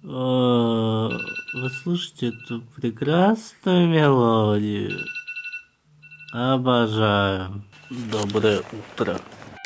Вы слышите эту прекрасную мелодию? Обожаю. Доброе утро.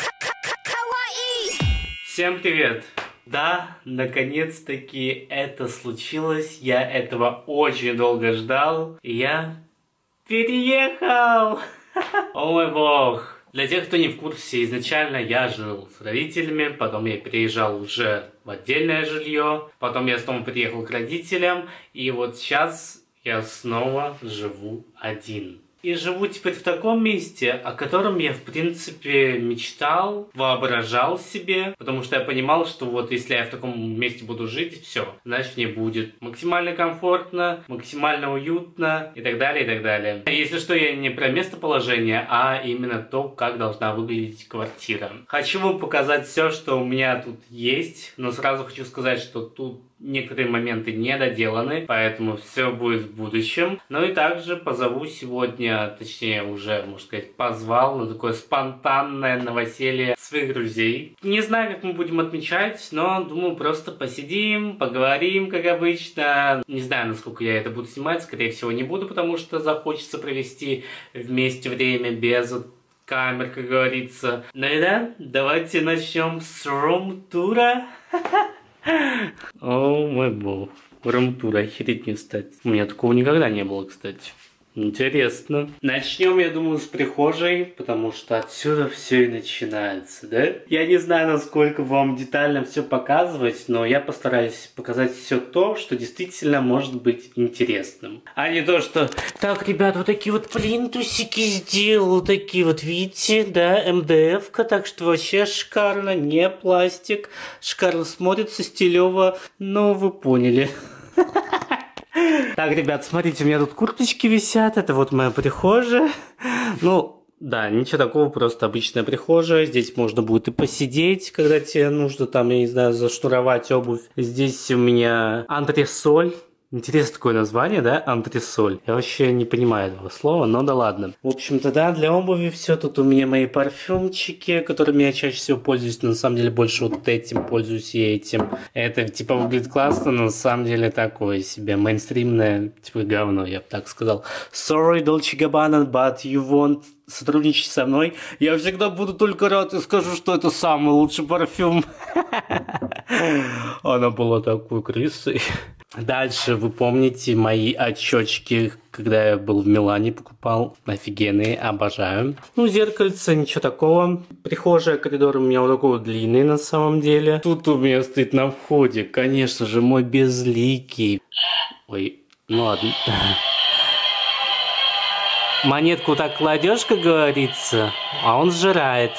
Всем привет! Да, наконец-таки это случилось. Я этого очень долго ждал. И я переехал! О мой бог! Для тех, кто не в курсе, изначально я жил с родителями, потом я переезжал уже в отдельное жилье, потом я снова приехал к родителям, и вот сейчас я снова живу один. И живу теперь в таком месте, о котором я, в принципе, мечтал, воображал себе, потому что я понимал, что вот если я в таком месте буду жить, все, значит мне будет максимально комфортно, максимально уютно и так далее, и так далее. Если что, я не про местоположение, а именно то, как должна выглядеть квартира. Хочу вам показать все, что у меня тут есть, но сразу хочу сказать, что тут некоторые моменты не доделаны, поэтому все будет в будущем. Ну и также позову сегодня, точнее уже, можно сказать, позвал на такое спонтанное новоселье своих друзей. Не знаю, как мы будем отмечать, но думаю, просто посидим, поговорим, как обычно. Не знаю, насколько я это буду снимать, скорее всего не буду, потому что захочется провести вместе время без камер, как говорится. Ну и да, давайте начнем с рум-тура. О мой бог. Рум-тур, охереть не стать. У меня такого никогда не было, кстати. Интересно. Начнем, я думаю, с прихожей, потому что отсюда все и начинается, да? Я не знаю, насколько вам детально все показывать, но я постараюсь показать все то, что действительно может быть интересным. А не то, что так, ребят, вот такие вот плинтусики сделал, такие вот, видите, да, МДФ-ка, так что вообще шикарно, не пластик, шикарно смотрится, стилево, ну, вы поняли. Так, ребят, смотрите, у меня тут курточки висят, это вот моя прихожая. Ну, да, ничего такого, просто обычная прихожая. Здесь можно будет и посидеть, когда тебе нужно там, я не знаю, зашнуровать обувь. Здесь у меня антресоль. Интересное такое название, да? Антресоль. Я вообще не понимаю этого слова, но да ладно. В общем-то, да, для обуви все. Тут у меня мои парфюмчики, которыми я чаще всего пользуюсь. Но на самом деле больше вот этим пользуюсь и этим. Это типа выглядит классно, но на самом деле такое себе мейнстримное, типа говно, я бы так сказал. Sorry, Dolce Gabbana, but you won't сотрудничать со мной. Я всегда буду только рад и скажу, что это самый лучший парфюм. Она была такой крысой. Дальше вы помните мои очечки, когда я был в Милане, покупал. Офигенные, обожаю. Ну, зеркальце, ничего такого. Прихожая, коридор у меня вот такой вот длинный на самом деле. Тут у меня стоит на входе, конечно же, мой безликий. Ой, ну ладно. Монетку так кладешь, как говорится, а он сжирает.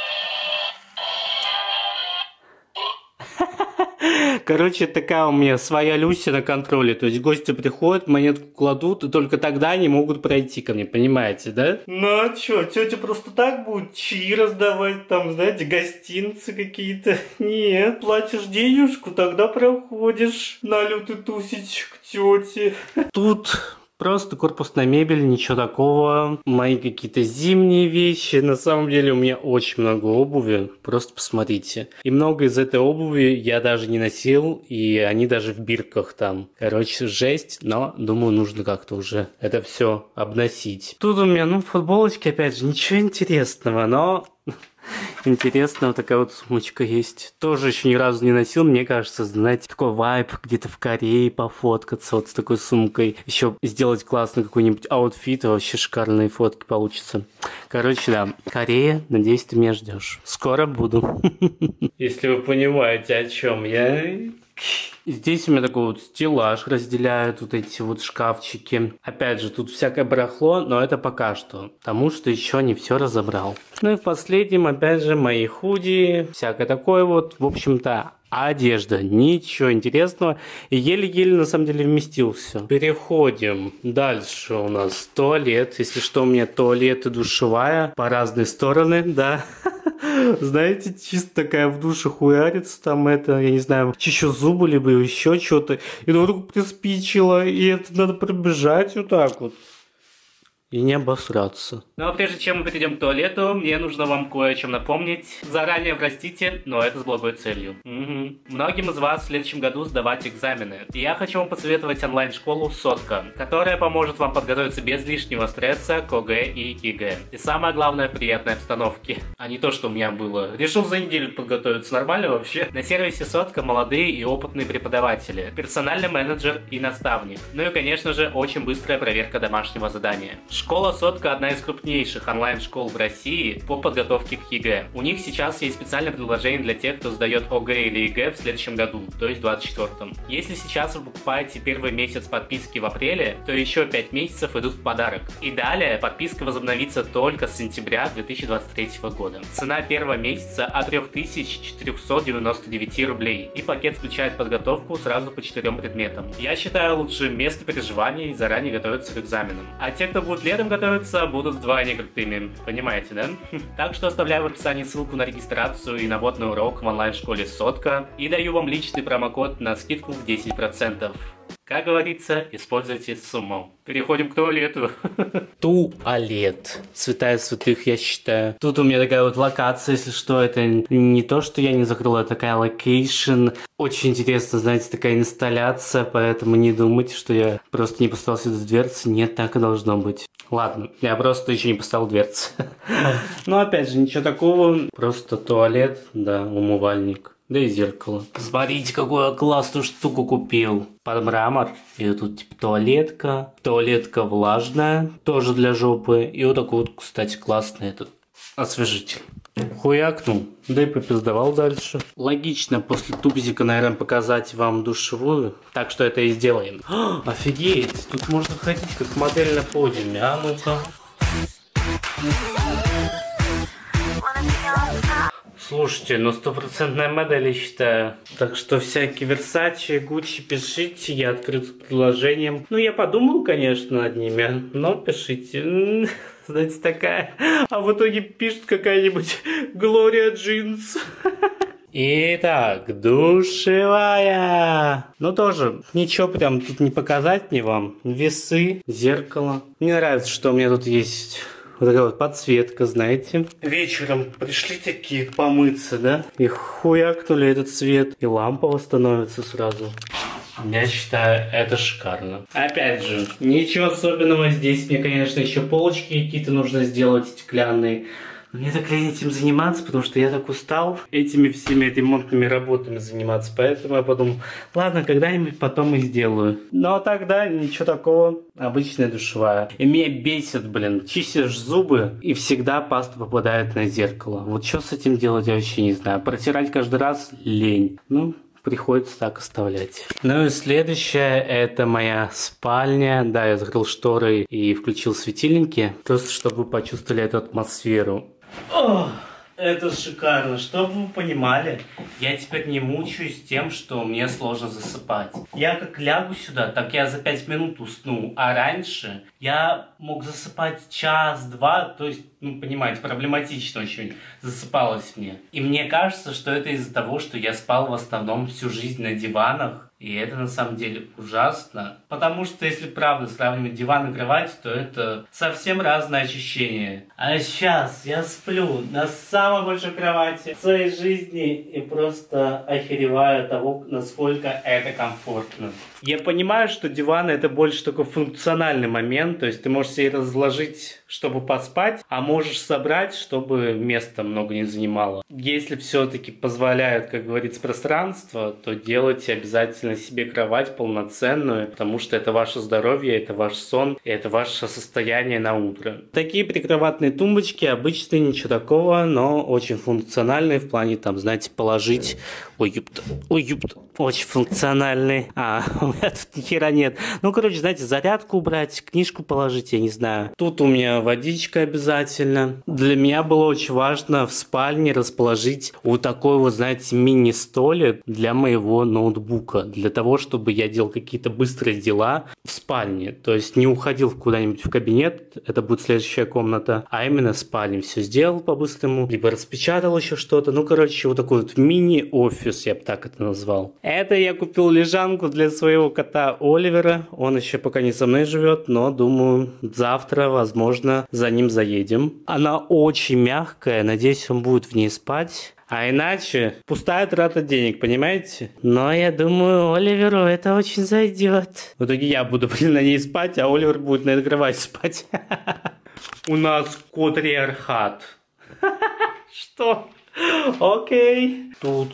Короче, такая у меня своя Люся на контроле. То есть гости приходят, монетку кладут, и только тогда они могут пройти ко мне, понимаете, да? Ну а чё, тетя просто так будет чаи раздавать, там, знаете, гостинцы какие-то? Нет, платишь денежку, тогда проходишь на лютый тусич к тете. Тут просто корпусная мебель, ничего такого. Мои какие-то зимние вещи. На самом деле у меня очень много обуви. Просто посмотрите. И много из этой обуви я даже не носил. И они даже в бирках там. Короче, жесть. Но, думаю, нужно как-то уже это все обносить. Тут у меня, ну, футболочки, опять же, ничего интересного. Но интересно, вот такая вот сумочка есть. Тоже еще ни разу не носил. Мне кажется, знаете, такой вайб где-то в Корее пофоткаться вот с такой сумкой. Еще сделать классный какой-нибудь аутфит. Вообще шикарные фотки получится. Короче, да. Корея, надеюсь, ты меня ждешь. Скоро буду. Если вы понимаете, о чем я. Здесь у меня такой вот стеллаж разделяют вот эти вот шкафчики. Опять же, тут всякое барахло, но это пока что, потому что еще не все разобрал. Ну и в последнем, опять же, мои худи, всякое такое вот. В общем-то, одежда, ничего интересного. И еле-еле на самом деле вместил все. Переходим. Дальше у нас туалет. Если что, у меня туалет и душевая по разные стороны, да. Знаете, чисто такая в душе хуярится, там это, я не знаю, чищу зубы, либо еще что-то. И вдруг приспичило, и это надо пробежать вот так вот. и не обосраться. Ну а прежде чем мы перейдем к туалету, мне нужно вам кое о чем напомнить. Заранее простите, но это с благой целью. Многим из вас в следующем году сдавать экзамены. И я хочу вам посоветовать онлайн-школу «Сотка», которая поможет вам подготовиться без лишнего стресса к ОГЭ и ЕГЭ. И самое главное, в приятной обстановке. А не то, что у меня было. Решил за неделю подготовиться, нормально вообще? На сервисе «Сотка» молодые и опытные преподаватели, персональный менеджер и наставник. Ну и, конечно же, очень быстрая проверка домашнего задания. Школа «Сотка» одна из крупнейших онлайн-школ в России по подготовке к ЕГЭ. У них сейчас есть специальное предложение для тех, кто сдает ОГЭ или ЕГЭ в следующем году, то есть в 2024. Если сейчас вы покупаете первый месяц подписки в апреле, то еще 5 месяцев идут в подарок. И далее подписка возобновится только с сентября 2023 года. Цена первого месяца от 3499 рублей. И пакет включает подготовку сразу по 4 предметам. Я считаю лучше место переживания и заранее готовиться к экзаменам. А те, кто будет летом готовиться, будут вдвойне крутыми. Понимаете, да? Так что оставляю в описании ссылку на регистрацию и на вводный урок в онлайн-школе «Сотка». И даю вам личный промокод на скидку в 10%. Как говорится, используйте с умом. Переходим к туалету. Туалет. Святая святых, я считаю. Тут у меня такая вот локация, если что. Это не то, что я не закрыл, это такая локейшн. Очень интересно, знаете, такая инсталляция, поэтому не думайте, что я просто не поставил сюда дверцы. Нет, так и должно быть. Ладно, я просто еще не поставил дверцы. Но опять же, ничего такого. Просто туалет, да, умывальник. Да и зеркало. Смотрите, какую я классную штуку купил. Под мрамор. И тут типа туалетка. Туалетка влажная. Тоже для жопы. И вот такой вот, кстати, классный этот освежитель. Хуякнул. Да и попиздовал дальше. Логично после тубзика, наверное, показать вам душевую. Так что это и сделаем. Офигеть. Тут можно ходить как модель на подиуме. А ну-ка. Слушайте, ну стопроцентная модель, я считаю. Так что всякие Versace, Gucci пишите, я открыт к предложениям. Ну, я подумал, конечно, над ними, но пишите. Знаете, такая. А в итоге пишет какая-нибудь Gloria Jeans. Итак, душевая. Ну тоже, ничего прям тут не показать мне вам. Весы, зеркало. Мне нравится, что у меня тут есть... Вот такая вот подсветка, знаете. Вечером пришли такие помыться, да? И хуякнули этот цвет. И лампа восстановится сразу. Я считаю, это шикарно. Опять же, ничего особенного здесь. Мне, конечно, еще полочки какие-то нужно сделать стеклянные. Но мне так лень этим заниматься, потому что я так устал этими всеми ремонтными работами заниматься. Поэтому я подумал, ладно, когда-нибудь потом их сделаю. Но тогда ничего такого, обычная душевая. И меня бесит, блин, чистишь зубы и всегда паста попадает на зеркало. Вот что с этим делать, я вообще не знаю. Протирать каждый раз лень. Ну, приходится так оставлять. Ну и следующее, это моя спальня. Да, я закрыл шторы и включил светильники, просто чтобы вы почувствовали эту атмосферу. О, это шикарно. Чтобы вы понимали, я теперь не мучаюсь тем, что мне сложно засыпать. Я как лягу сюда, так я за 5 минут усну. А раньше я мог засыпать час-два, то есть, ну, понимаете, проблематично очень засыпалось мне. И мне кажется, что это из-за того, что я спал в основном всю жизнь на диванах. И это на самом деле ужасно. Потому что если правда сравнивать диван и кровать, то это совсем разное ощущение. А сейчас я сплю на самой большой кровати в своей жизни и просто охереваю от того, насколько это комфортно. Я понимаю, что диван это больше такой функциональный момент, то есть ты можешь себе разложить, чтобы поспать, а можешь собрать, чтобы места много не занимало. Если все-таки позволяет, как говорится, пространство, то делайте обязательно себе кровать полноценную, потому что это ваше здоровье, это ваш сон, и это ваше состояние на утро. Такие прикроватные тумбочки обычные, ничего такого, но очень функциональные в плане, там, знаете, положить... Ой, ёпта, очень функциональный. У меня тут ни хера нет. Ну, короче, знаете, зарядку убрать, книжку положить, я не знаю. Тут у меня водичка обязательно. Для меня было очень важно в спальне расположить вот такой вот, знаете, мини-столик для моего ноутбука. Для того, чтобы я делал какие-то быстрые дела в спальне. То есть не уходил куда-нибудь в кабинет, это будет следующая комната, а именно в спальне все сделал по-быстрому. Либо распечатал еще что-то. Ну, короче, вот такой вот мини-офис, я бы так это назвал. Это я купил лежанку для своего кота Оливера. Он еще пока не со мной живет, но думаю, завтра, возможно, за ним заедем. Она очень мягкая, надеюсь, он будет в ней спать. А иначе пустая трата денег, понимаете? Но я думаю, Оливеру это очень зайдет. В итоге я буду, на ней спать, а Оливер будет на этой кровати спать. У нас кот-риархат. Что? Окей. Тут.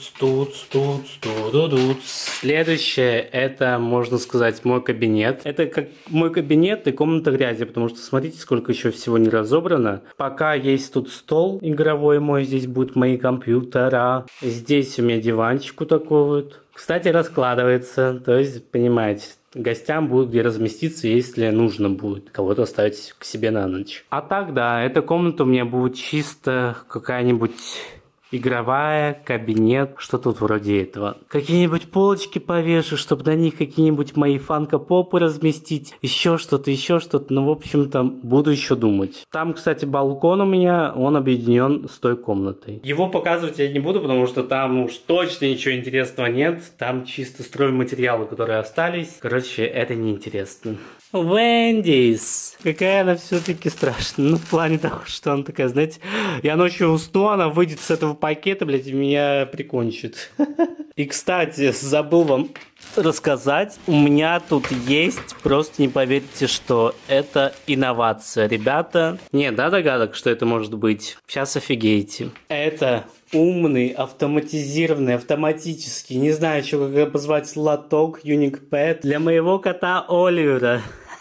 Следующее, это, можно сказать, мой кабинет. Это как мой кабинет и комната грязи, потому что смотрите, сколько еще всего не разобрано. Пока есть тут стол игровой мой, здесь будут мои компьютера. Здесь у меня диванчик вот такой вот. Кстати, раскладывается, то есть, понимаете, гостям будет где разместиться, если нужно будет кого-то оставить к себе на ночь. А так, да, эта комната у меня будет чисто какая-нибудь игровая, кабинет, что тут вроде этого. Какие-нибудь полочки повешу, чтобы на них какие-нибудь мои фанко-попы разместить. Еще что-то. Ну, в общем-то, буду еще думать. Там, кстати, балкон у меня, он объединен с той комнатой. Его показывать я не буду, потому что там уж точно ничего интересного нет. Там чисто стройматериалы, которые остались. Короче, это неинтересно. Вендис. Какая она все-таки страшная. Ну, в плане того, что она такая, знаете, я ночью усну, она выйдет с этого пакета, блядь, и меня прикончит. И, кстати, забыл вам рассказать, у меня тут есть, просто не поверите, что это инновация. Ребята, нет, да, догадок, что это может быть. Сейчас офигеете. Это умный, автоматизированный, автоматический, не знаю, что как позвать, лоток UniQPad для моего кота Оливера.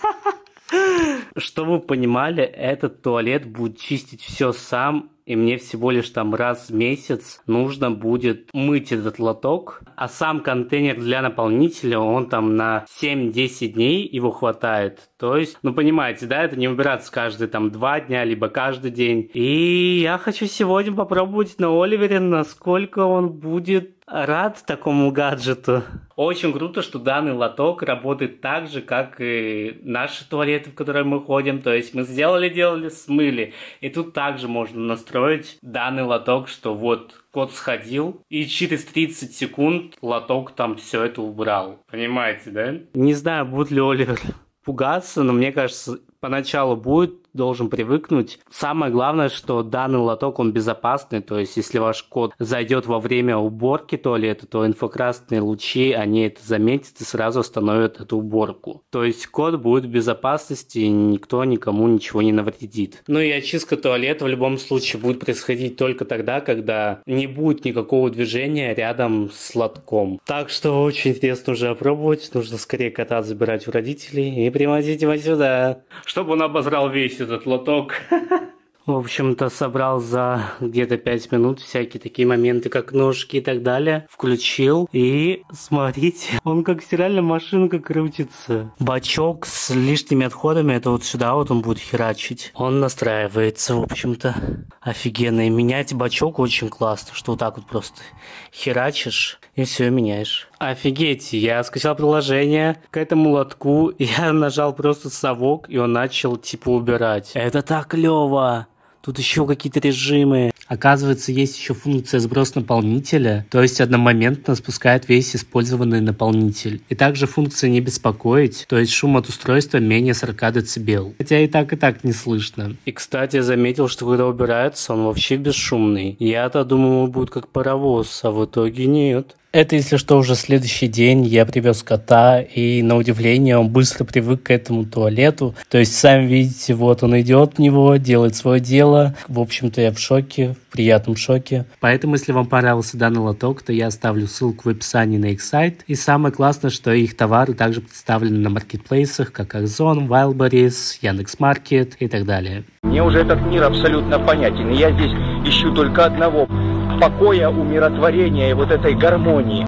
Чтобы вы понимали, этот туалет будет чистить все сам, и мне всего лишь там раз в месяц нужно будет мыть этот лоток, а сам контейнер для наполнителя, он там на 7-10 дней его хватает. То есть, ну понимаете, да, это не убираться каждые там 2 дня, либо каждый день. И я хочу сегодня попробовать на Оливере, насколько он будет рад такому гаджету. Очень круто, что данный лоток работает так же, как и наши туалеты, в которые мы ходим. То есть мы делали, смыли. И тут также можно настроить данный лоток, что вот кот сходил, и через 30 секунд лоток там все это убрал. Понимаете, да? Не знаю, будет ли Оливер пугаться, но мне кажется, поначалу должен привыкнуть. Самое главное, что данный лоток, он безопасный, то есть если ваш кот зайдет во время уборки туалета, то инфракрасные лучи, они это заметят и сразу остановят эту уборку. То есть кот будет в безопасности, и никто никому ничего не навредит. Ну и очистка туалета в любом случае будет происходить только тогда, когда не будет никакого движения рядом с лотком. Так что очень интересно уже опробовать. Нужно скорее кота забирать у родителей и привозить его сюда, чтобы он обозрал весь этот лоток. В общем-то, собрал за где-то 5 минут всякие такие моменты, как ножки и так далее. Включил, и смотрите, он как стиральная машинка крутится. Бачок с лишними отходами, это вот сюда вот он будет херачить. Он настраивается, в общем-то. Офигенно. И менять бачок очень классно, что вот так вот просто херачишь и все меняешь. Офигеть, я скачал приложение к этому лотку, я нажал просто совок, и он начал типа убирать. Это так клево! Тут еще какие-то режимы. Оказывается, есть еще функция сброс наполнителя, то есть одномоментно спускает весь использованный наполнитель. И также функция не беспокоить, то есть шум от устройства менее 40 дБ. Хотя и так не слышно. И, кстати, я заметил, что когда убирается, он вообще бесшумный. Я-то думал, он будет как паровоз, а в итоге нет. Это, если что, уже следующий день я привез кота, и, на удивление, он быстро привык к этому туалету. То есть, сами видите, вот он идет в него, делает свое дело. В общем-то, я в шоке, в приятном шоке. Поэтому, если вам понравился данный лоток, то я оставлю ссылку в описании на их сайт. И самое классное, что их товары также представлены на маркетплейсах, как Озон, Wildberries, Яндекс.Маркет и так далее. Мне уже этот мир абсолютно понятен, и я здесь ищу только одного – покоя, умиротворения и вот этой гармонии.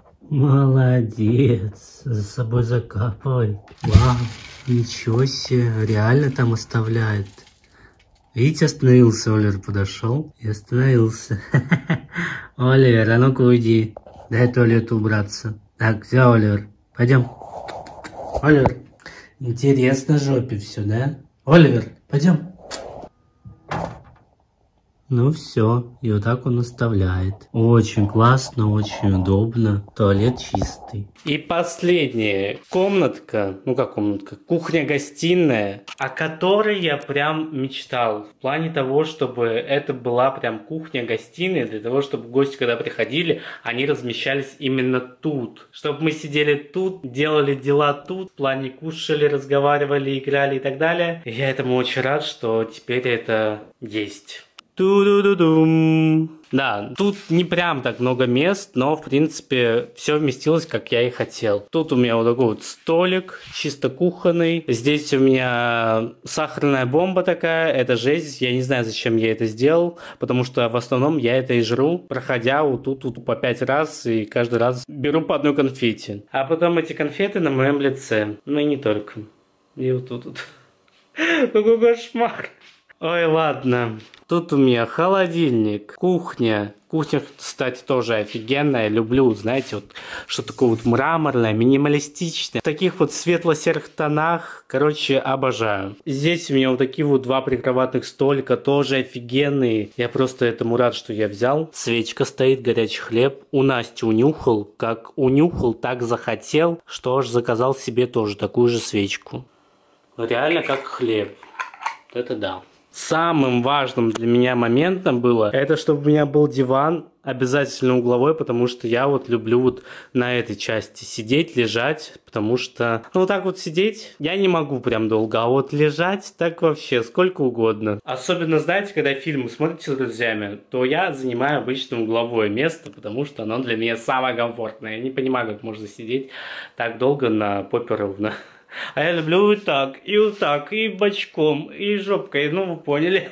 Молодец, за собой закапывай. Вау, ничего себе, реально там оставляет. Видите, остановился, Оливер подошел и остановился. Оливер, а ну-ка уйди, дай туалету убраться. Так, все, Оливер, пойдем. Оливер, интересно жопе все, да? Оливер, пойдем. Ну все, и вот так он оставляет. Очень классно, очень удобно. Туалет чистый. И последняя комнатка, ну как комнатка, кухня-гостиная, о которой я прям мечтал. В плане того, чтобы это была прям кухня-гостиная, для того, чтобы гости, когда приходили, они размещались именно тут. Чтобы мы сидели тут, делали дела тут, в плане кушали, разговаривали, играли и так далее. И я этому очень рад, что теперь это есть. Ту-ду-ду-дум. Да, тут не прям так много мест, но, в принципе, все вместилось, как я и хотел. Тут у меня вот такой вот столик, чисто кухонный. Здесь у меня сахарная бомба такая, это жесть. Я не знаю, зачем я это сделал, потому что в основном я это и жру, проходя вот тут по 5 раз, и каждый раз беру по одной конфете. А потом эти конфеты на моем лице. Ну и не только. И вот тут. Какой кошмар. Ой, ладно. Тут у меня холодильник, кухня. Кухня, кстати, тоже офигенная. Люблю, знаете, вот что такое вот мраморное, минималистичное. В таких вот светло-серых тонах. Короче, обожаю. Здесь у меня вот такие вот 2 прикроватных столика, тоже офигенные. Я просто этому рад, что я взял. Свечка стоит, горячий хлеб. У Насти унюхал. Как унюхал, так захотел, что аж заказал себе тоже такую же свечку. Реально как хлеб. Это да. Самым важным для меня моментом было, это чтобы у меня был диван, обязательно угловой, потому что я вот люблю вот на этой части сидеть, лежать, потому что, ну, вот так вот сидеть я не могу прям долго, а вот лежать так вообще сколько угодно. Особенно, знаете, когда фильмы смотрите с друзьями, то я занимаю обычно угловое место, потому что оно для меня самое комфортное. Я не понимаю, как можно сидеть так долго на попе ровно. А я люблю вот так, и бочком, и жопкой, ну вы поняли.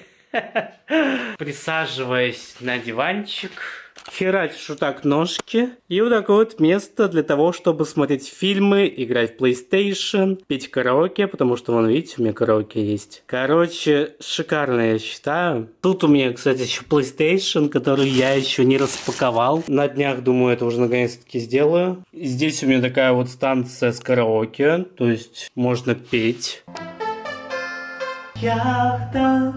Присаживаясь на диванчик, херачишь вот так ножки, и вот такое вот место для того, чтобы смотреть фильмы, играть в PlayStation, петь караоке, потому что, вон, видите, у меня караоке есть. Короче, шикарно, я считаю. Тут у меня, кстати, еще PlayStation, который я еще не распаковал. На днях, думаю, это уже наконец-таки сделаю. Здесь у меня такая вот станция с караоке, то есть можно петь. Яхта,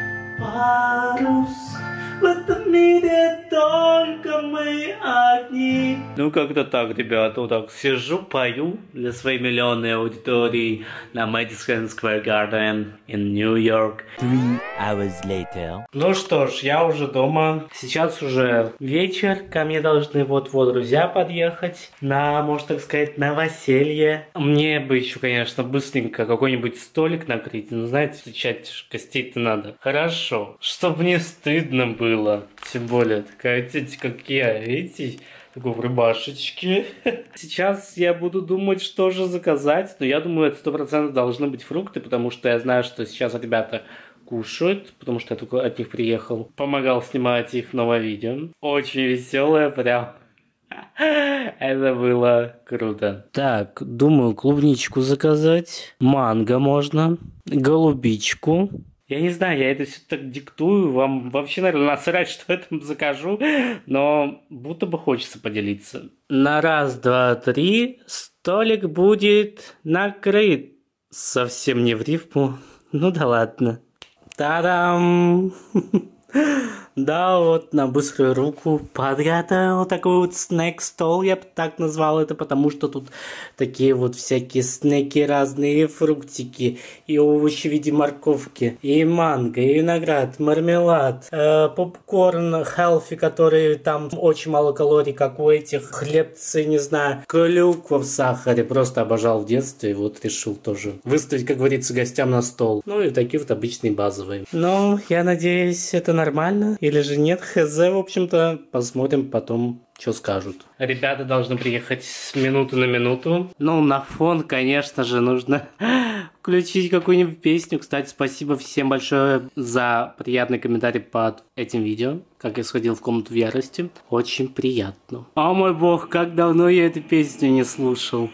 парус, в этом мире только мы одни. Ну, как-то так, ребята, вот так сижу, пою для своей миллионной аудитории на Madison Square Garden in New York. 3 hours later. Ну что ж, я уже дома. Сейчас уже вечер, ко мне должны вот-вот друзья подъехать на, можно так сказать, новоселье. Мне бы еще, конечно, быстренько какой-нибудь столик накрыть. Ну, знаете, встречать гостей-то надо. Хорошо, чтобы не стыдно было. Тем более, такая тетя, как я, видите, такой в рубашечке. Сейчас я буду думать, что же заказать. Но я думаю, это 100% должны быть фрукты, потому что я знаю, что сейчас ребята кушают, потому что я только от них приехал. Помогал снимать их новое видео. Очень веселое, прям. Это было круто. Так, думаю, клубничку заказать. Манго можно. Голубичку. Я не знаю, я это все так диктую. Вам вообще, наверное, насрать, что я там закажу. Но будто бы хочется поделиться. На раз, два, три. Столик будет накрыт. Совсем не в рифму. Ну да ладно. Та-дам! Да, вот на быструю руку подготовил такой вот снэк-стол, я бы так назвал это, потому что тут такие вот всякие снеки разные, фруктики, и овощи в виде морковки, и манго, и виноград, мармелад, попкорн хелфи, который там очень мало калорий, как у этих, хлебцы, не знаю, клюква в сахаре, просто обожал в детстве, и вот решил тоже выставить, как говорится, гостям на стол. Ну и такие вот обычные базовые. Но я надеюсь, это нормально. Или же нет, хз, в общем-то, посмотрим потом, что скажут. Ребята должны приехать с минуты на минуту. Ну, на фон, конечно же, нужно включить какую-нибудь песню. Кстати, спасибо всем большое за приятный комментарий под этим видео, как я сходил в комнату в ярости. Очень приятно. О мой бог, как давно я эту песню не слушал.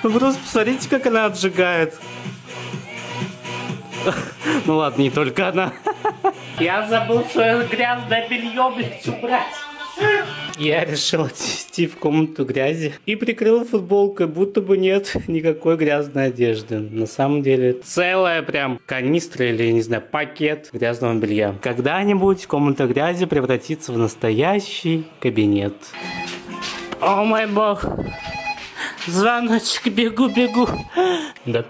Ну просто посмотрите, как она отжигает. Ну ладно, не только она. Я забыл свое грязное белье, блядь, убрать. Я решил отнести в комнату грязи и прикрыл футболкой, будто бы нет никакой грязной одежды. На самом деле целая прям канистра или, не знаю, пакет грязного белья. Когда-нибудь комната грязи превратится в настоящий кабинет. О мой бог. Звоночек, бегу. Да.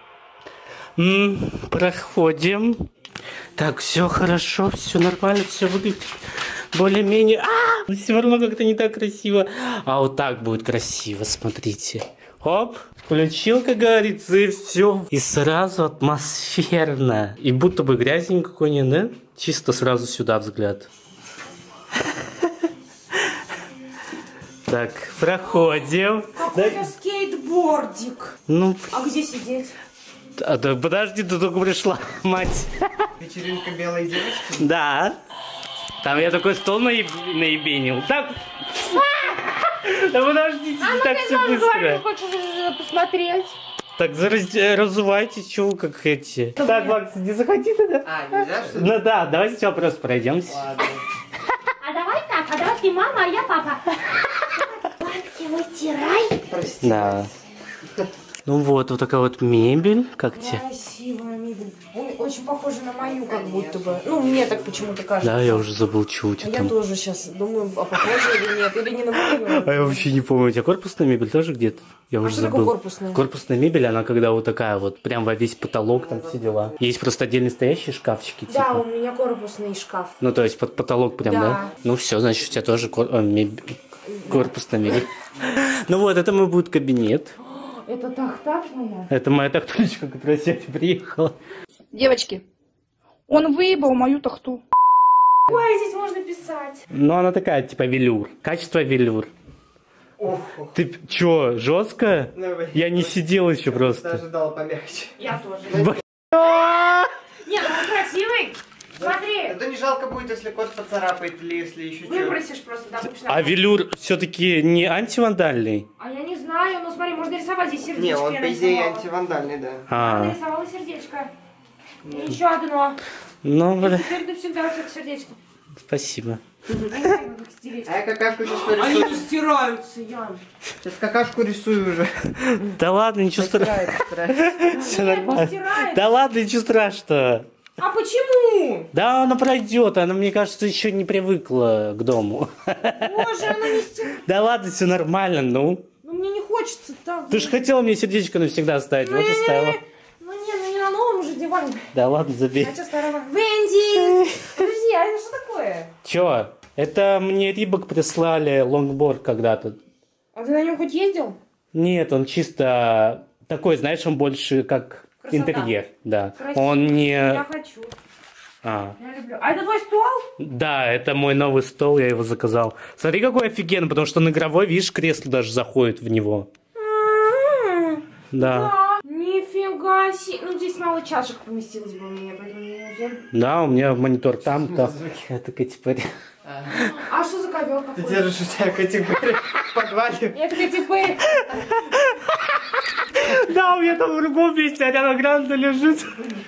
Проходим. Так, все хорошо, все нормально, все выглядит более-менее. Все равно как-то не так красиво. А вот так будет красиво, смотрите. Хоп, включил, как говорится, и все. И сразу атмосферно. И будто бы грязи никакой нет, да? Чисто сразу сюда взгляд. Так, проходим. Какой-то скейтбордик. Ну, А где сидеть? да подожди, ты только пришла, мать. Вечеринка белой девочки? Да. Там я такой стол наебенил. Так. Да подождите, не так все быстро. Хочешь посмотреть? Так, разувайтесь, чего вы как эти. Так, Макс, не заходи тогда. Нельзя, что ли? Ну да, давайте сначала просто пройдемся. Ладно. А давай так, а давай ты мама, а я папа. Лапки вытирай. Прости. Да. Ну вот такая вот мебель. Как тебе? Красивая мебель. Очень похожа на мою, как будто бы. Ну, мне так почему-то кажется. Да, я уже забыл, что у тебя Я там. тоже сейчас думаю, а похоже или нет, или не на мою. А я вообще не помню, у тебя корпусная мебель тоже где-то? Я уже что такое забыл. корпусная? Корпусная мебель, она когда вот такая вот, прям во весь потолок, там все дела. Есть просто отдельно стоящие шкафчики, Да, типа. у меня корпусный шкаф. Ну, то есть под потолок прям, да? Да. Ну, все, значит, у тебя тоже корпусная мебель. Ну вот, это мой будет кабинет. Это тахта моя? Это моя тахточка, которая сегодня приехала. Девочки, он выебал мою тахту. Ой, здесь можно писать. Ну, она такая, типа, велюр. Качество велюр. Ох, Ты чё, жестко? давай. Я не сидел еще просто. Даже дал помягче. Я тоже. А! Нет, он красивый. Смотри. Это не жалко будет, если кот поцарапает или если еще что. Выбросишь просто, да, обычно. А велюр все-таки не антивандальный? А я не знаю, ну смотри, можно рисовать здесь сердечко. Не, он я по идее нарисовала. антивандальный, да. Я А, нарисовала сердечко. И еще одно. ну, И бля, теперь навсегда вот это сердечко. спасибо. Я не знаю, как их стереть. А я какашку сейчас Они не нарисую. стираются, Ян. Сейчас какашку рисую уже. Да ладно, ничего страшного. Все нормально. стирается. Да ладно, ничего страшного. А почему? Да, она пройдет, она, мне кажется, еще не привыкла к дому. Боже, она не стирается. Да ладно, все нормально, ну. Ну мне не хочется так. Ты же хотела мне сердечко навсегда оставить, вот и ставила. Ну не на новом же диване. Да ладно, забей. А что старого? Венди! Подожди, а это что такое? Чё? Это мне Рибок прислали лонгборд когда-то. А ты на нем хоть ездил? Нет, он чисто такой, знаешь, он больше как Красота. интерьер, да. Красиво. Он не... Я хочу. А. Я люблю. А это твой стол? Да, это мой новый стол, я его заказал. Смотри, какой офигенный, потому что он игровой, видишь, кресло даже заходит в него. Да. Да. Нифига себе. Ну, здесь мало чашек поместилось бы у меня, поэтому не нужен. Да, у меня монитор там. Это Кэти Перри. А что за ковер Ты какой? держишь у себя категорию в подвале. Это Кэти Перри. Да, у меня там в другом месте Ариана Гранде лежит.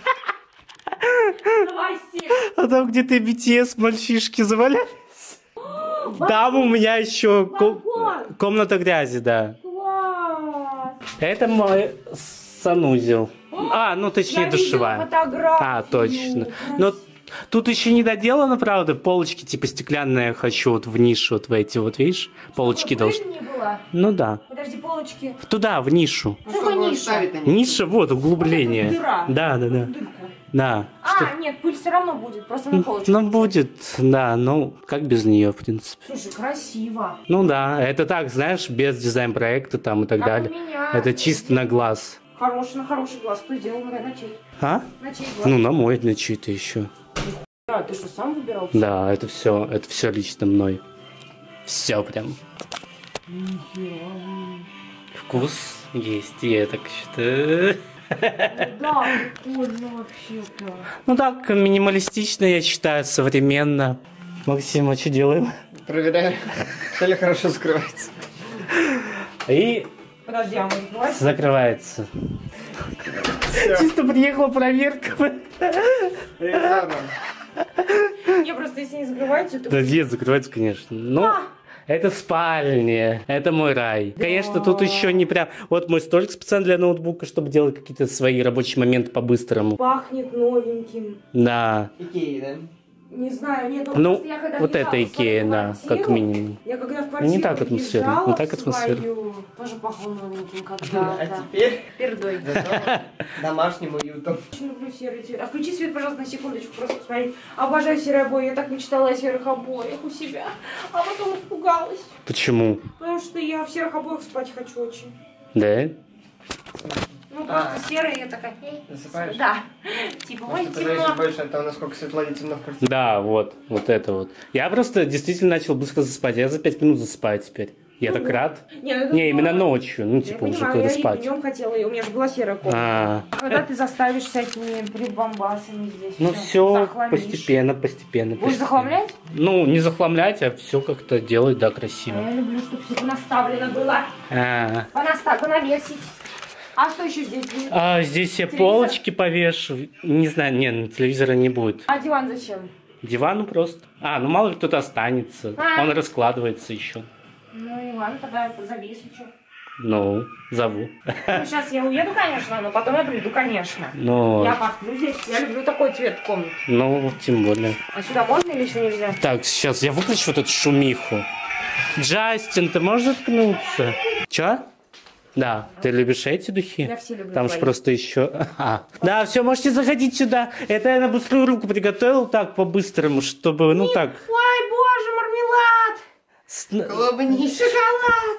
Давай сеть. А там где-то BTS мальчишки завалялись. Там у меня еще комната грязи, да. Класс. Это мой санузел. А, ну точнее Я видела душевая. фотографию. А, точно. Но тут еще не доделано, правда, полочки типа стеклянные я хочу вот в нишу, вот в эти вот, видишь? Полочки должны. Не было. Ну да. Подожди, полочки. Туда, в нишу. Что такое ниша? ставить на них. Ниша, вот, углубление. Вот эта дыра. Да, да, да. Дырку. Да. А, нет, пыль все равно будет, просто на полочке. Ну, будет, да, ну, как без нее, в принципе. Слушай, красиво. Ну да, это так, знаешь, без дизайн-проекта там и так Как далее. у меня. Это чисто на глаз. Хороший, на хороший глаз. Кто сделал на чей? А? На чей глаз? Ну, на мой, на чей-то еще. А, ты что, сам выбирал? Да, это все лично мной. Все прям. Вкус есть, я так считаю. Да, прикольно вообще-то. Ну так, минималистично, я считаю, современно. Максим, а что делаем? Проверяю, все ли хорошо скрывается. И подожди, а мы закрываемся? Закрывается. Чисто приехала проверка. Не, просто если не закрывается, то... Да нет, закрывается, конечно. Но это спальня, это мой рай. Конечно, тут еще не прям... Вот мой столик специально для ноутбука, чтобы делать какие-то свои рабочие моменты по-быстрому. Пахнет новеньким. Да. Икеи, да? Не знаю, нет, Ну, просто я когда вот въезжала это в свою Икея, да, квартиру, как минимум. Я когда в Ну, квартиру не так атмосферно, въезжала не так в атмосферно. свою, тоже пахло новеньким А когда-то. теперь Пердой. зато домашним уютом. Очень люблю серый цвет. А включи свет, пожалуйста, на секундочку, просто посмотреть. Обожаю серые обои. Я так мечтала о серых обоях у себя. А потом испугалась. Почему? Потому что я в серых обоях спать хочу очень. Да? Ну, просто серые, я такая... Засыпаешь? Да. Типа, ой, Может, это зависит темно. больше от того, насколько светло и темно в квартире. Да, вот это вот. Я просто действительно начал быстро засыпать. Я за 5 минут засыпаю теперь. Я так рад. Не, ну, это Не, именно здорово. ночью. Ну, Я типа, уже понимаю, когда я и спать. днем хотела, и у меня же была серая комната. А, Когда ты заставишь всякими прибамбасами здесь ну всё, все захламишь. постепенно. Будешь захламлять? Ну, не захламлять, а все как-то делать, да, А красиво. я люблю, чтобы все наставлено было. А, Понавесить. А что еще здесь будет? здесь я Телевизор? полочки повешу. Не знаю, не, телевизора не будет. А диван зачем? Дивану просто. Ну мало ли кто-то останется. А. Он раскладывается еще. Ну и ладно, тогда завесу. Ну, зову. Ну, сейчас я уеду, конечно, но потом я приду, конечно. Ну, Я посплю здесь. Я люблю такой цвет в комнате. ну, тем более. А сюда можно или еще нельзя? Так, сейчас я выключу вот эту шумиху. Джастин, ты можешь заткнуться? Чё? Да, ты любишь эти духи? Я все люблю Там же твои. просто еще... Да, все, можете заходить сюда. Это я на быструю руку приготовил так по-быстрому, чтобы, ну так... Ой, боже, мармелад! Клубничка, Шоколад!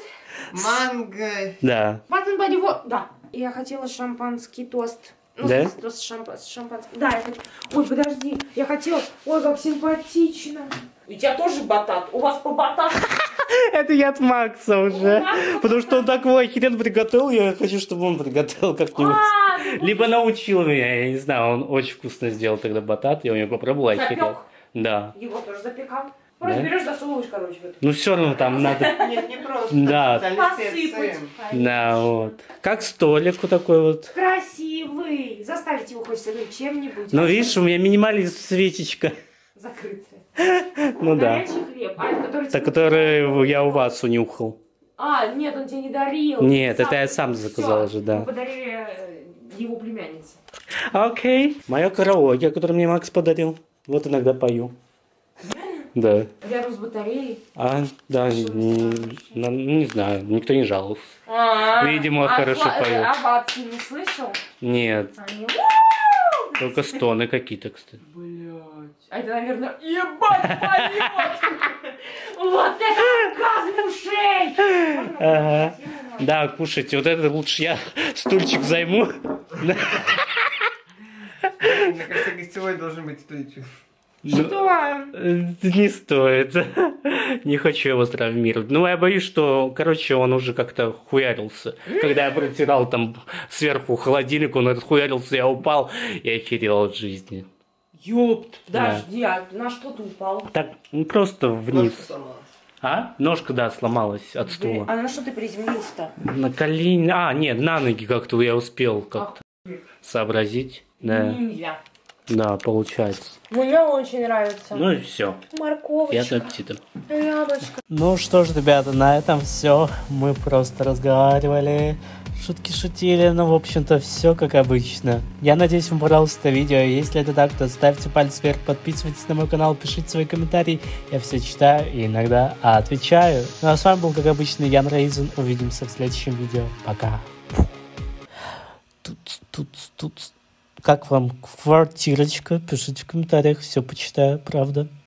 манго. Да. Батон Бади, вот, да. Я хотела шампанский тост. Ну, Да? в смысле, тост с шампанским. Да, я хотела... Ой, подожди, я хотела... Ой, как симпатично. У тебя тоже батат? У вас по батату? Это я от Макса уже. Потому что он такой охеренно приготовил, я хочу, чтобы он приготовил как-нибудь. Либо научил меня, я не знаю, он очень вкусно сделал тогда батат, я у него попробовал, охерел. Запек? Да. Его тоже запекал. Просто Да? берешь, засовываешь, короче. в это. Ну все равно там надо... Нет, не просто. Да. Специальные Посыпать. специи. Да, вот. Как столик вот такой вот. Красивый. Заставить его хочется чем-нибудь. Ну видишь, у меня минимализм свечечка. Закрытый. Ну да. Горячий хлеб. А, это который Та, тебе- который я у вас унюхал. А, нет, он тебе не дарил. Нет, Ты это я сам заказал Всё. уже, да. Мы подарили его племяннице. Окей. Мое караоке, которое мне Макс подарил. Вот иногда пою. Да. Рядом с батареей. Да, не знаю, никто не жаловался. Видимо, хорошо поет. А бабки не слышал? Нет, Они... только стоны какие-то, кстати. Блять. А это, наверное, ебать поет! Вот это оргазм ушей! Ага. Да, кушайте, вот это лучше я стульчик займу. Мне кажется, гостевой должен быть стульчик. Что? Не стоит. Не хочу его травмировать. Ну, я боюсь, что, короче, он уже как-то хуярился. Когда я протирал там сверху холодильник, он отхуярился, я упал и охерел от жизни. Ёпт, подожди, а на что ты упал? Так, ну просто вниз. Ножка сломалась. А? Ножка, да, сломалась от стула. А на что ты приземлился-то? На колени... нет, на ноги как-то я успел как-то сообразить. Да, Ниндзя. да, получается. Мне очень нравится. Ну и все. Морковочка. Приятного аппетита. Яблочко. Ну что ж, ребята, на этом все. Мы просто разговаривали, шутки шутили, но в общем-то все как обычно. Я надеюсь, вам понравилось это видео. Если это так, то ставьте палец вверх, подписывайтесь на мой канал, пишите свои комментарии. Я все читаю и иногда отвечаю. Ну а с вами был, как обычно, Ян Рейзен. Увидимся в следующем видео. Пока. Тут. Как вам квартирочка? Пишите в комментариях, все почитаю, правда.